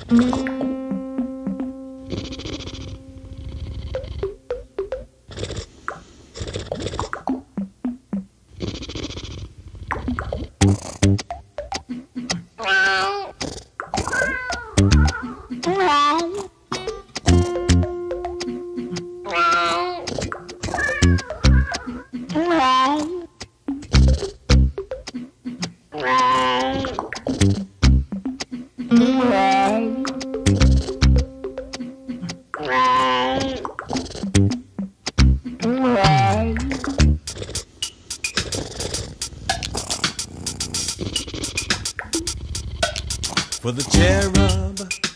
For the cherub,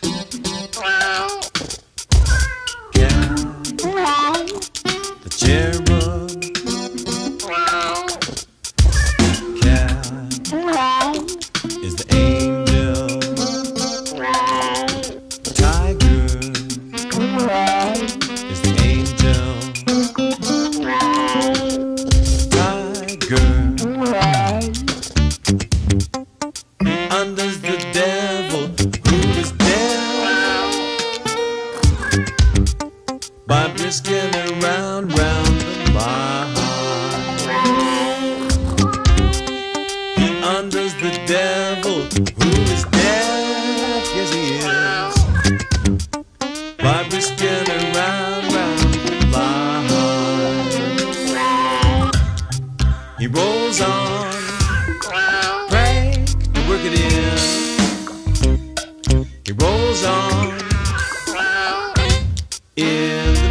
cat, the cherub, cat is the angel, tiger is the angel, tiger undoes the devil who is dead by brisking around round the Malhar. He undoes the devil who is dead, yes he is, by brisking around round the Malhar. He rolls on, work it in. He rolls on in the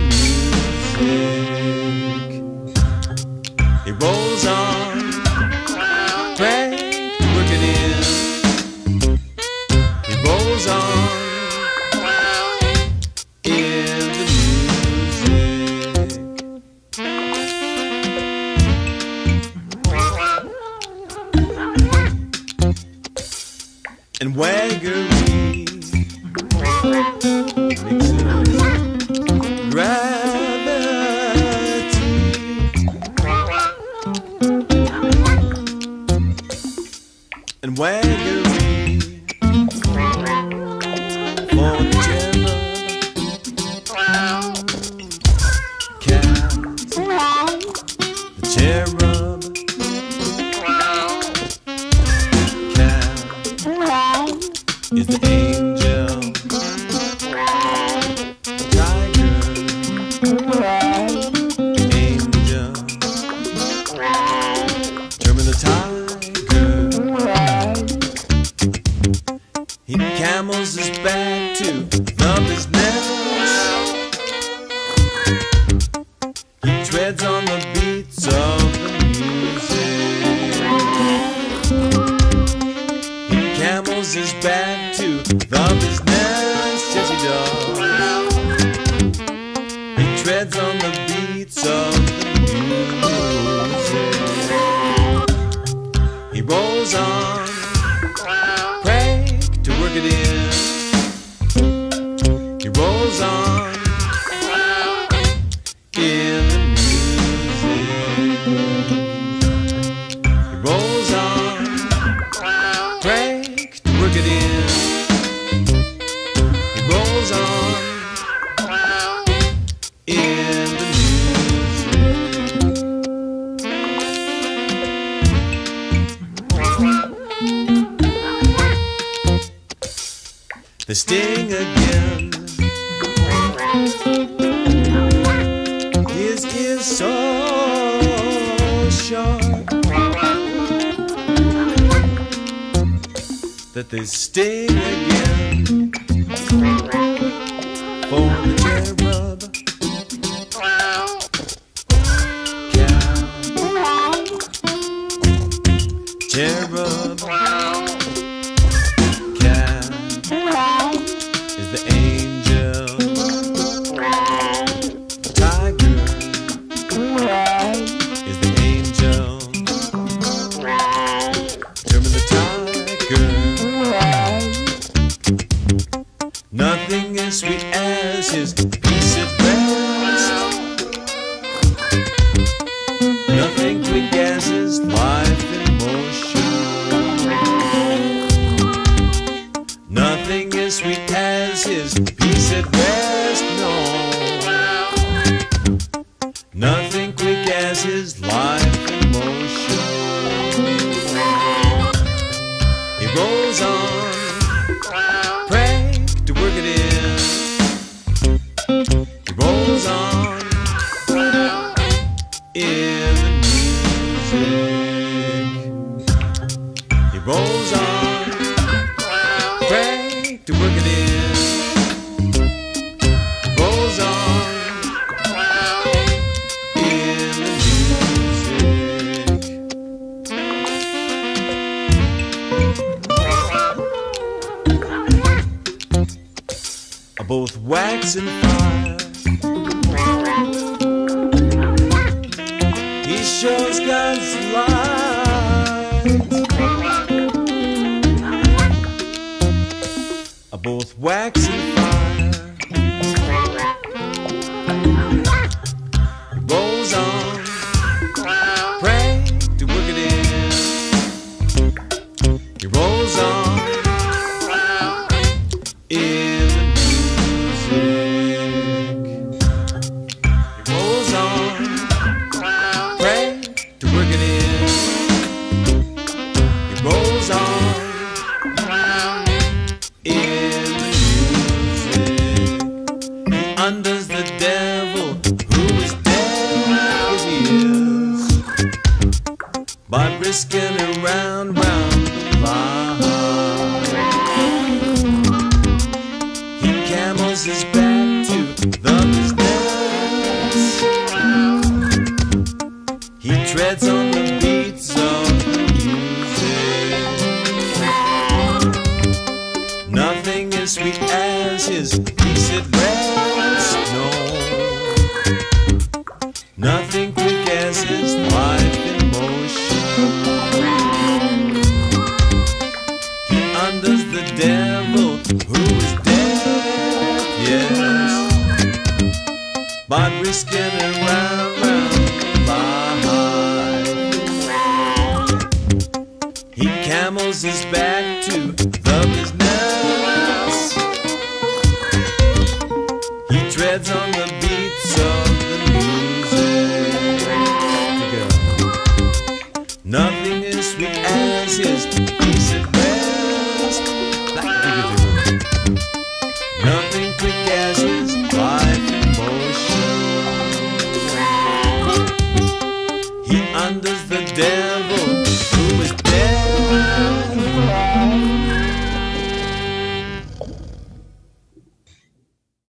music. He rolls on, crank, work it in. He rolls on in the music. And waggery mixes gravity. And waggery for the cherub, cat, the cherub, cat is the angel, tiger, angel, German the tiger. He camels his back to love his nest. He treads on the beats of the music. He camels his back to love his nest, yes he does. He treads on the beats of the music. He rolls on, pray to work it in. He rolls on in the music. He rolls on, pray to work it in. He rolls on in the music. The sting again. His ears so sharp that they sting again. For the cherub, cat, cherub, cat is the angel, tiger is the angel, German the tiger. Nothing as sweet as his peace at rest. Nothing quick as his life in motion. Nothing is as sweet as his peace at rest, no. Nothing quick as his life in motion. He rolls on, pray to work it in. He rolls on in the music. He rolls on, pray to work it in. He rolls on in the music. Both wax and fire, he shows God's light. Both wax and fire, he rolls on, pray to work it in. He rolls on in the music. He rolls on, pray to work it in. He rolls on in the music. He undoes the devil who is dead as he is, by risking around round the Malhar. He camels his back to the business. He treads on the beats of the music. Nothing as sweet as his peace at rest, no. Nothing quick as his life in motion. He undoes the devil who is dead, yes, by risking around Malhar. He camels his back to the business. He treads on the beats of the music. Nothing as sweet as his peace at rest. Nothing quick as his life in motion. He undoes the devil